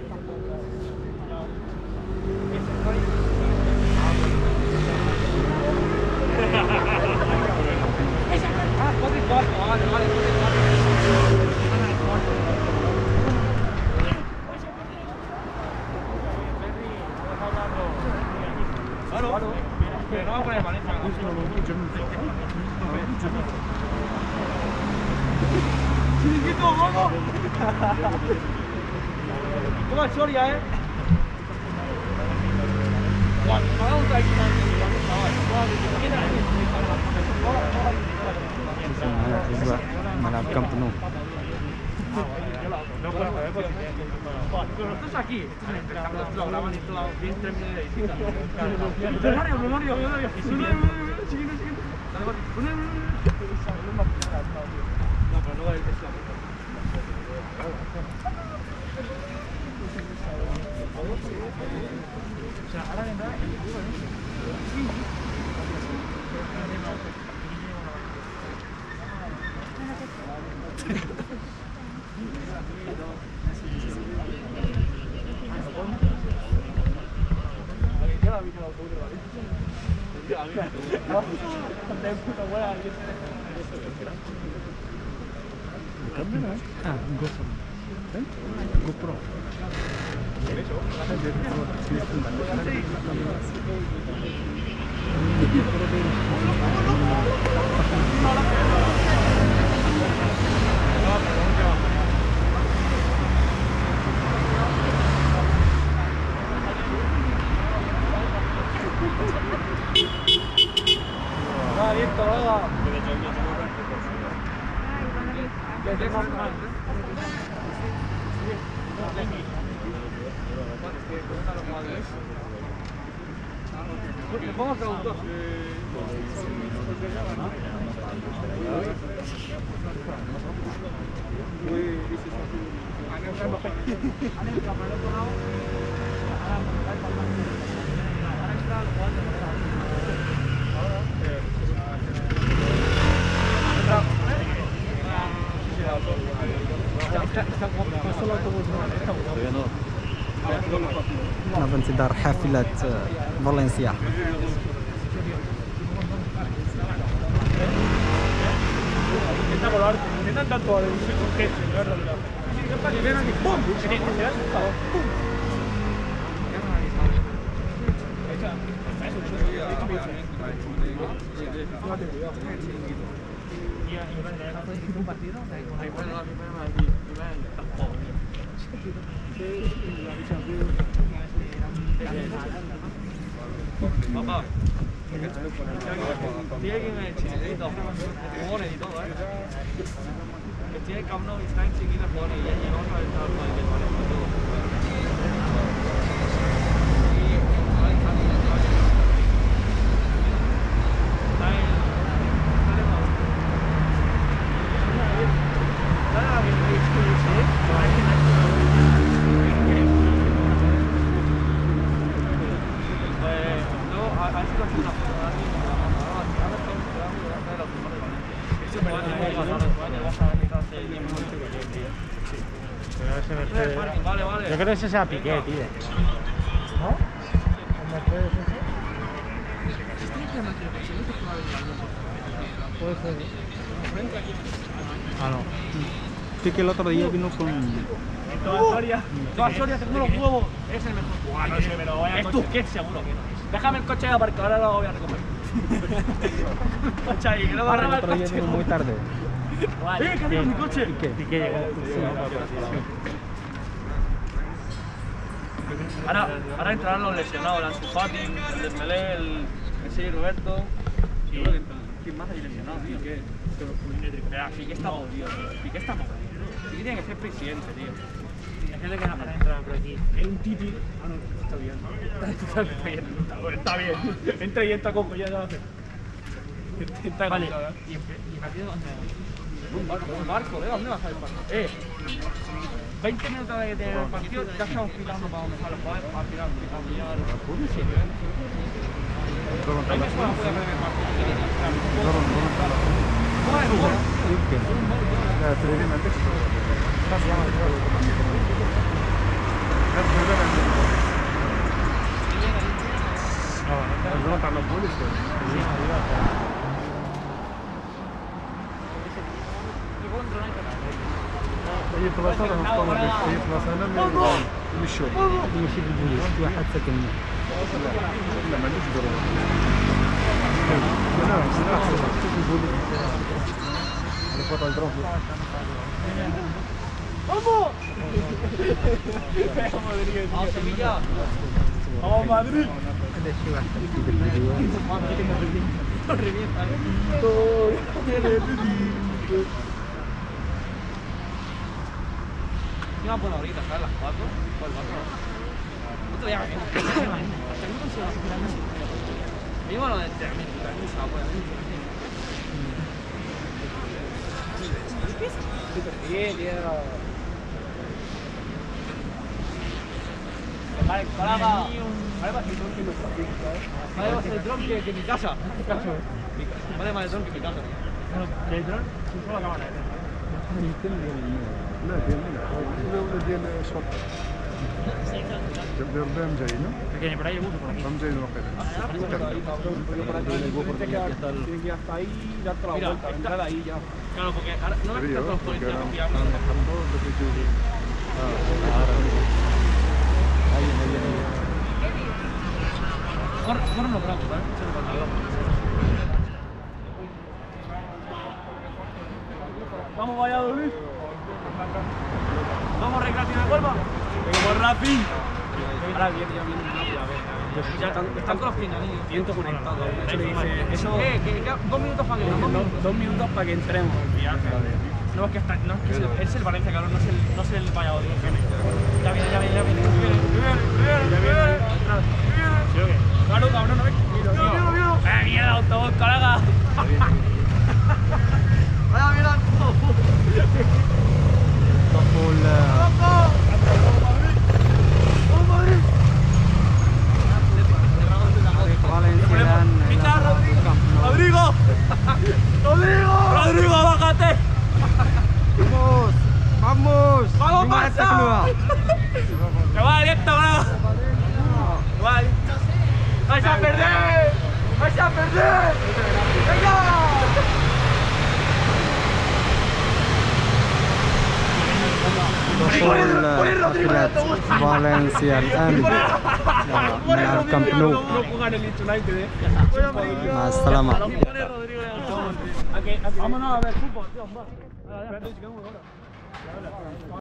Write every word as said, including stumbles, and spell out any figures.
Chiringuito, vamos. Toma historia, eh. Menangkap penuh. Pero esto es aquí. Lo graban y todo bien tres mil de visitas. Romario, Romario, Romario. Chiquito, chiquito. No, pero luego es la puta. O sea, ahora vendrá el futuro, ¿no? Sí. Ah, GoPro. GoPro. Va bien, todo. Le pongo traductor. Nah, بانتظار حافلة فالنسيا. Intenta colarte, intenta tanto al jefe, la verdad. Intenta que vean aquí, ¡pum! Que te das un palo, ¡pum! Papá, tiene que ir en el chiquitito, jugones y todo, ¿eh? Que tiene Camp Nou y está en chiquita jugones y vamos a ver el trabajo del Valencia y todo. Vale, vale. Yo creo que ese sea Piqué, tío. ¿No? ¿El Mercedes ese? Puede ser. Ah, no. Sí que el otro día vino con... Toda Soria, toda Soria, tengo los huevos. Es el mejor. Buah, no sé, pero vaya. Es Tusquets, seguro que no. Déjame el coche aparcado, ahora lo voy a recoger. Coche ahí, que no va a robar el otro día coche. vino muy tarde. ¡Eh, que tengo mi coche! ¿Qué? Piqué llegó. Ahora, ahora entrarán los lesionados, el Ansu Fati, el Dembélé, el Messi, Roberto. Sí. ¿Quién más hay lesionado, tío? ¿Qué? Pero Piqué está jodido, tío. Piqué está jodido. Piqué tiene que ser presidente, tío. Hay gente que no para entrar por aquí. Es un titi. Ah, no, está bien. Está bien, está bien. Entra y entra cojo, ya lo hace. Entra Vale. cojo, ¿eh? ¿Y el partido dónde? Un barco, un barco, ¿eh? ¿Dónde vas a ir el barco? Eh, veinte minutos de, de partido, ya estamos filando para donde sale el jugador, para tirar, para pillar. Ahí me suena fuera de ver partido. ¿Cómo es? ¿Cómo es? notan los goles. طيب ثلاثة نقطة طيب ثلاثة أنا مشوا ماشي بالبوليس شي واحد ساكن هنا. لا ما عندوش ضرورة لا لا شوف البوليس على فوق الضرب ¡Vamos, Sevilla! ¡Vamos Madrid! هذا شي واحد كيدير الفيديوهات. Iba por ahorita, ¿sabes? Las cuatro. O el cuatro. Otro día me vivo lo de terminar, Vale, paraba. Vale más el dron que nuestra finca, ¿eh? Vale más el dron que, que mi casa. Vale más el dron que mi casa. ¿El dron? Solo la cámara. لا ديال ولا ديال شرطة ديال الرام جايين Pequeño, por ahí hay mucho por aquí. الرام جايين واقيلا Tienen que ir hasta ahí y darte la vuelta, entrar ahí ya. Claro, porque ahora no me Frío, están todos porque policías ahora- confiables. Corre, corre los brazos, ¿vale? Se lo pantalón. Vamos Valladolid. Vamos Recreativa de Huelva. Vamos Racing. Ahora viene, ya viene una a ver. Ya están, están todos los pinganillos. Viento conectado. Eso le dice. Eso. ¿Qué? ¿Qué? ¿Qué? Dos minutos para que dos, dos minutos para que entremos. No es que está, no es que es el, es el Valencia, cabrón, no es el, no es el Valladolid. Ya viene, ya viene, ya viene. Ya viene, ya viene. ¿Sí o qué? Claro, cabrón, no ves. Mira, mira, mira. ¡Eh, mierda, autobús, colega! ¡Vaya, mira! تقول ¡Rodrigo! ¡Rodrigo! ¡Rodrigo, bájate! Vamos, vamos. ¡Vamos, Lima Barça! Tecnoa. ¡Que va aliento, bro! ¡Que va aliento! ¡Vais a perder! ¡Vais a perder! ¡Venga! دخول حافلة فالنسيا الآن ملعب كامب نو. مع السلامة. Vámonos a ver fútbol, tío.